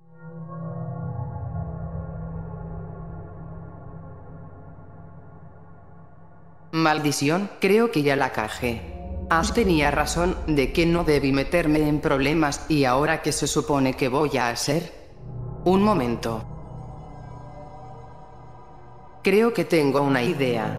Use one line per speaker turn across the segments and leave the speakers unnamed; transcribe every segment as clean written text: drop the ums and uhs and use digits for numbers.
Maldición, creo que ya la cajé. Ash tenía razón de que no debí meterme en problemas y ahora que se supone que voy a hacer. Un momento. Creo que tengo una idea.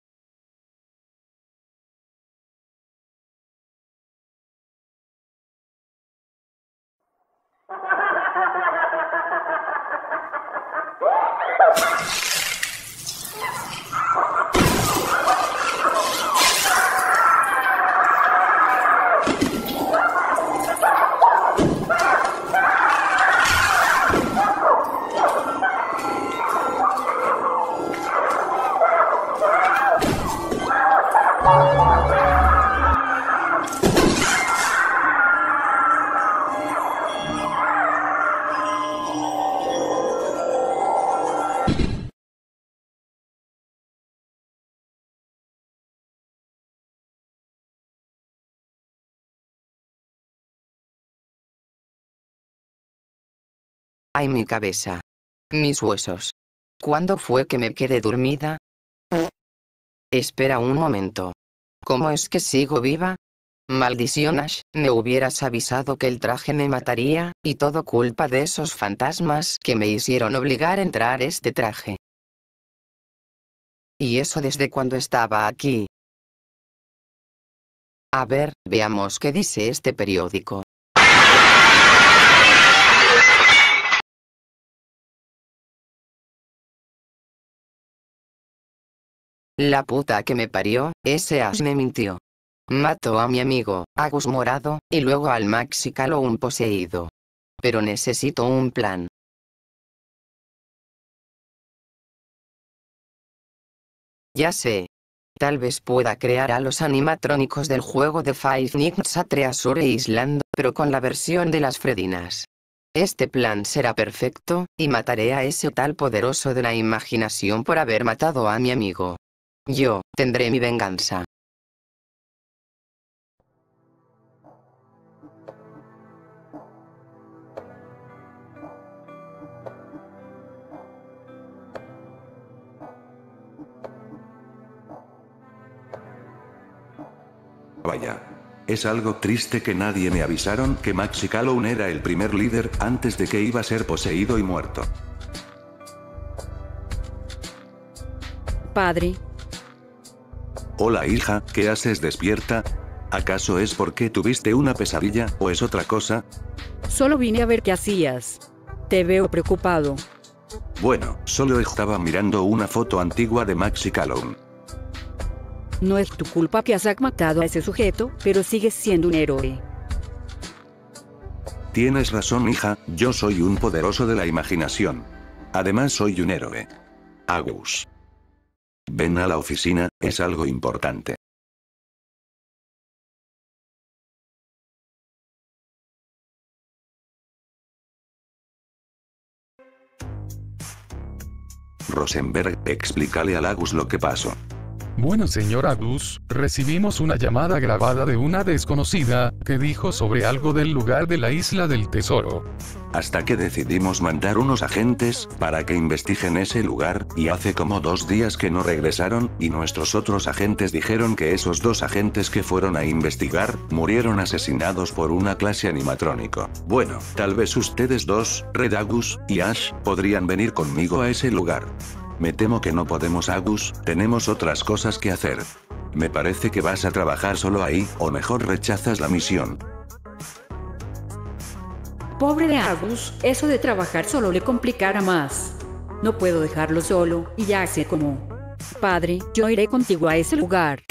Ay, mi cabeza. Mis huesos. ¿Cuándo fue que me quedé dormida? Espera un momento. ¿Cómo es que sigo viva? Maldición Ash, me hubieras avisado que el traje me mataría, y todo culpa de esos fantasmas que me hicieron obligar a entrar este traje. ¿Y eso desde cuando estaba aquí? A ver, veamos qué dice este periódico. La puta que me parió, ese Ash me mintió. Mató a mi amigo, Agus Morado, y luego al Maxi Calhoun poseído. Pero necesito un plan. Ya sé. Tal vez pueda crear a los animatrónicos del juego de Five Nights at Treasure Island, pero con la versión de las Fredinas. Este plan será perfecto, y mataré a ese tal poderoso de la imaginación por haber matado a mi amigo. Yo tendré mi venganza.
Vaya. Es algo triste que nadie me avisaron que Maxi Calhoun era el primer líder antes de que iba a ser poseído y muerto.
Padre.
Hola hija, ¿qué haces despierta? ¿Acaso es porque tuviste una pesadilla o es otra cosa?
Solo vine a ver qué hacías. Te veo preocupado.
Bueno, solo estaba mirando una foto antigua de Maxi Calhoun.
No es tu culpa que has matado a ese sujeto, pero sigues siendo un héroe.
Tienes razón hija, yo soy un poderoso de la imaginación. Además soy un héroe. Agus. Ven a la oficina, es algo importante. Rosenberg, explícale a Agus lo que pasó.
Bueno, señor Agus, recibimos una llamada grabada de una desconocida, que dijo sobre algo del lugar de la isla del tesoro.
Hasta que decidimos mandar unos agentes, para que investiguen ese lugar, y hace como 2 días que no regresaron, y nuestros otros agentes dijeron que esos 2 agentes que fueron a investigar, murieron asesinados por una clase animatrónico. Bueno, tal vez ustedes dos, Red Agus, y Ash, podrían venir conmigo a ese lugar. Me temo que no podemos Agus, tenemos otras cosas que hacer. Me parece que vas a trabajar solo ahí, o mejor rechazas la misión.
Pobre de Agus, eso de trabajar solo le complicará más. No puedo dejarlo solo, y ya sé cómo. Padre, yo iré contigo a ese lugar.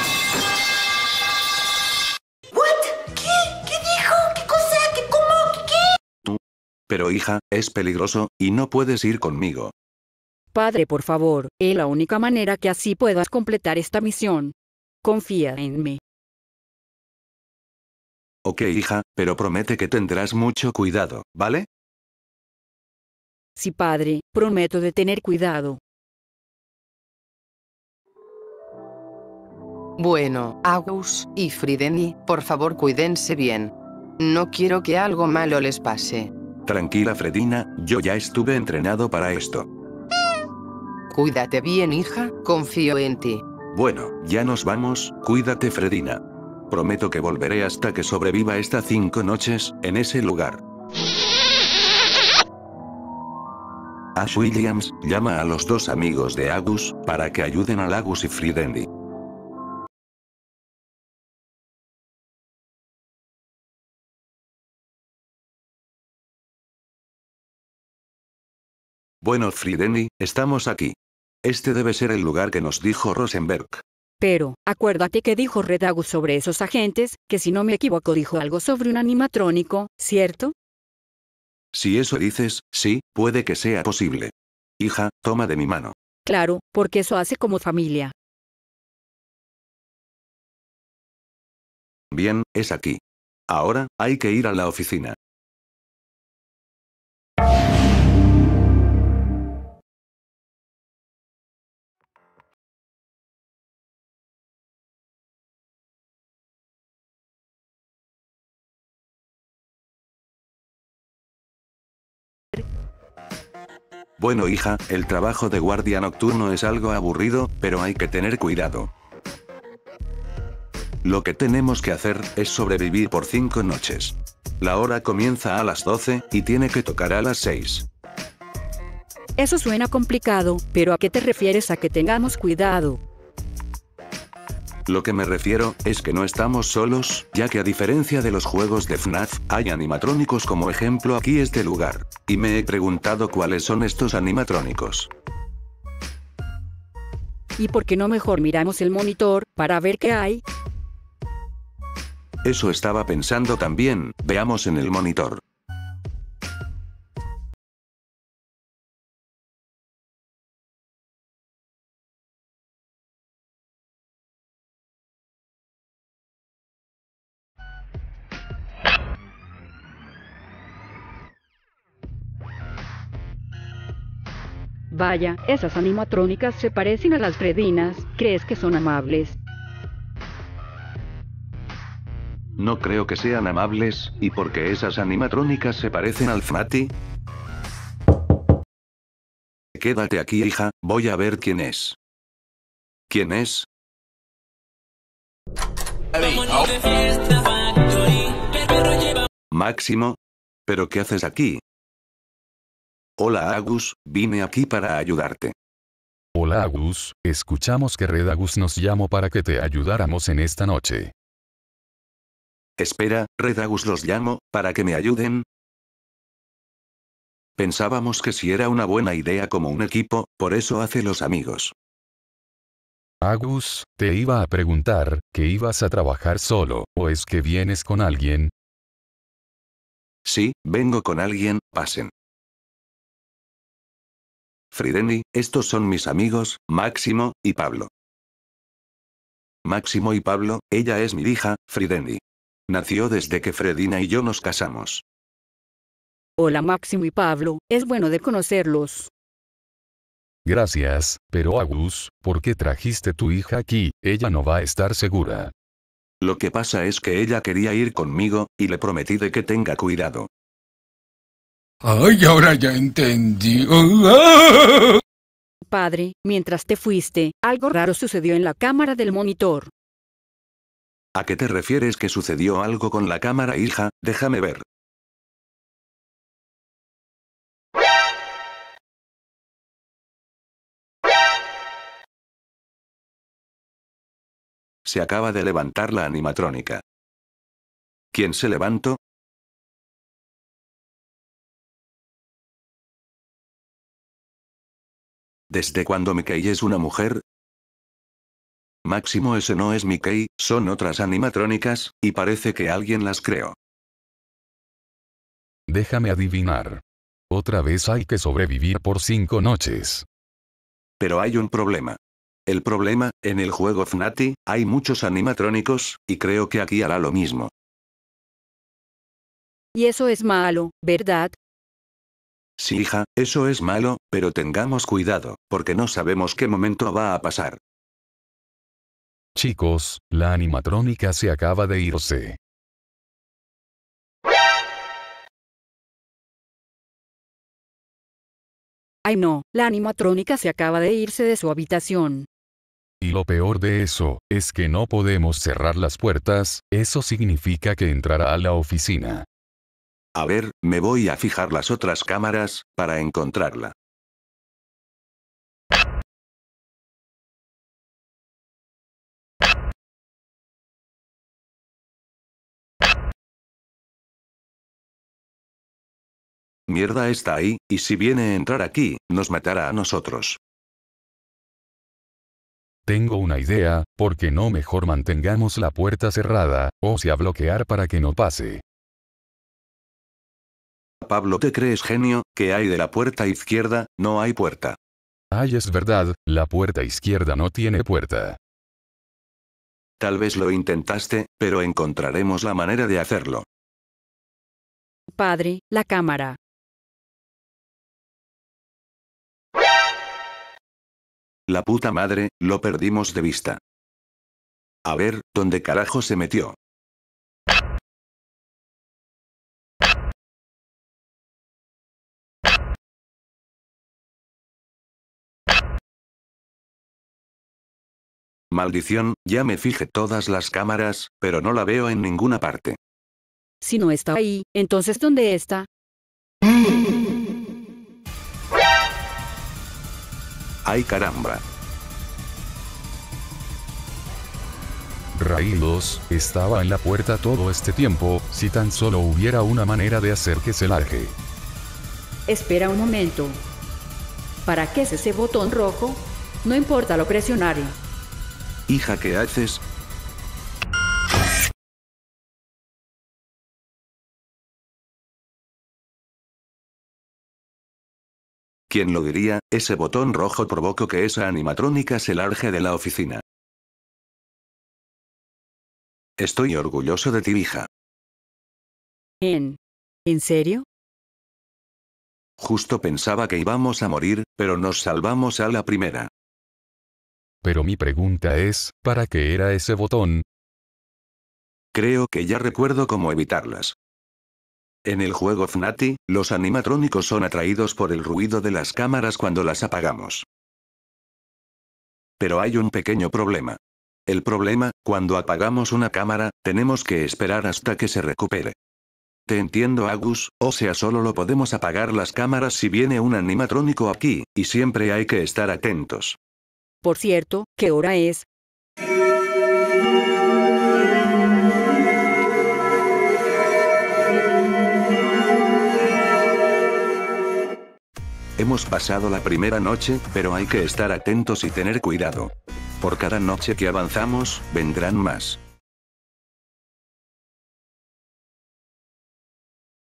¿What? ¿Qué dijo? ¿Qué cosa? ¿Qué cómo? ¿Qué?
Pero hija, es peligroso, y no puedes ir conmigo.
Padre, por favor, es la única manera que así puedas completar esta misión. Confía en mí.
Ok hija, pero promete que tendrás mucho cuidado, ¿vale?
Sí, padre, prometo de tener cuidado.
Bueno, Agus y Frideni, por favor cuídense bien. No quiero que algo malo les pase.
Tranquila Fredina, yo ya estuve entrenado para esto.
Cuídate bien, hija, confío en ti.
Bueno, ya nos vamos, cuídate Fredina. Prometo que volveré hasta que sobreviva estas 5 noches, en ese lugar. Ash Williams, llama a los 2 amigos de Agus, para que ayuden a Agus y Fridendi. Bueno Fridendi, estamos aquí. Este debe ser el lugar que nos dijo Rosenberg.
Pero, acuérdate que dijo Red Agus sobre esos agentes, que si no me equivoco dijo algo sobre un animatrónico, ¿cierto?
Si eso dices, sí, puede que sea posible. Hija, toma de mi mano.
Claro, porque eso hace como familia.
Bien, es aquí. Ahora, hay que ir a la oficina. Bueno hija, el trabajo de guardia nocturno es algo aburrido, pero hay que tener cuidado. Lo que tenemos que hacer es sobrevivir por 5 noches. La hora comienza a las 12, y tiene que tocar a las 6.
Eso suena complicado, pero ¿a qué te refieres a que tengamos cuidado?
Lo que me refiero, es que no estamos solos, ya que a diferencia de los juegos de FNAF, hay animatrónicos como ejemplo aquí este lugar. Y me he preguntado cuáles son estos animatrónicos.
¿Y por qué no mejor miramos el monitor, para ver qué hay?
Eso estaba pensando también, veamos en el monitor.
Vaya, esas animatrónicas se parecen a las Fredinas, ¿crees que son amables?
No creo que sean amables, y porque esas animatrónicas se parecen al FNATI. Quédate aquí hija, voy a ver quién es. ¿Quién es? Máximo. ¿Pero qué haces aquí? Hola Agus, vine aquí para ayudarte.
Hola Agus, escuchamos que Red Agus nos llamó para que te ayudáramos en esta noche.
Espera, Red Agus los llamo, ¿para que me ayuden? Pensábamos que si era una buena idea como un equipo, por eso hace los amigos.
Agus, te iba a preguntar, ¿que ibas a trabajar solo, o es que vienes con alguien?
Sí, vengo con alguien, pasen. Fridendi, estos son mis amigos, Máximo y Pablo. Máximo y Pablo, ella es mi hija, Fridendi. Nació desde que Fredina y yo nos casamos.
Hola Máximo y Pablo, es bueno de conocerlos.
Gracias, pero Agus, ¿por qué trajiste tu hija aquí? Ella no va a estar segura.
Lo que pasa es que ella quería ir conmigo, y le prometí de que tenga cuidado.
Ay, ahora ya entendí.
Padre, mientras te fuiste, algo raro sucedió en la cámara del monitor.
¿A qué te refieres que sucedió algo con la cámara, hija? Déjame ver. Se acaba de levantar la animatrónica. ¿Quién se levantó? ¿Desde cuándo Mickey es una mujer? Máximo, ese no es Mickey, son otras animatrónicas, y parece que alguien las creó.
Déjame adivinar. Otra vez hay que sobrevivir por 5 noches.
Pero hay un problema. El problema, en el juego FNATI, hay muchos animatrónicos, y creo que aquí hará lo mismo.
Y eso es malo, ¿verdad?
Sí, hija, eso es malo, pero tengamos cuidado, porque no sabemos qué momento va a pasar.
Chicos, la animatrónica se acaba de irse.
Ay no, la animatrónica se acaba de irse de su habitación.
Y lo peor de eso, es que no podemos cerrar las puertas, eso significa que entrará a la oficina.
A ver, me voy a fijar las otras cámaras, para encontrarla. Mierda, está ahí, y si viene a entrar aquí, nos matará a nosotros.
Tengo una idea, ¿por qué no mejor mantengamos la puerta cerrada, o sea bloquear para que no pase?
Pablo, ¿te crees genio? ¿Qué hay de la puerta izquierda? No hay puerta.
Ay, es verdad, la puerta izquierda no tiene puerta.
Tal vez lo intentaste, pero encontraremos la manera de hacerlo.
Padre, la cámara.
La puta madre, lo perdimos de vista. A ver, ¿dónde carajo se metió? Maldición, ya me fijé todas las cámaras, pero no la veo en ninguna parte.
Si no está ahí, entonces ¿dónde está?
¡Ay caramba!
Rayos, estaba en la puerta todo este tiempo, si tan solo hubiera una manera de hacer que se largue.
Espera un momento. ¿Para qué es ese botón rojo? No importa, lo presionaré.
Hija, ¿qué haces? ¿Quién lo diría? Ese botón rojo provocó que esa animatrónica se largue de la oficina. Estoy orgulloso de ti, hija.
¿En serio?
Justo pensaba que íbamos a morir, pero nos salvamos a la primera.
Pero mi pregunta es, ¿para qué era ese botón?
Creo que ya recuerdo cómo evitarlas. En el juego Fnati, los animatrónicos son atraídos por el ruido de las cámaras cuando las apagamos. Pero hay un pequeño problema. El problema, cuando apagamos una cámara, tenemos que esperar hasta que se recupere. Te entiendo, Agus, o sea, solo lo podemos apagar las cámaras si viene un animatrónico aquí, y siempre hay que estar atentos.
Por cierto, ¿qué hora es?
Hemos pasado la primera noche, pero hay que estar atentos y tener cuidado. Por cada noche que avanzamos, vendrán más.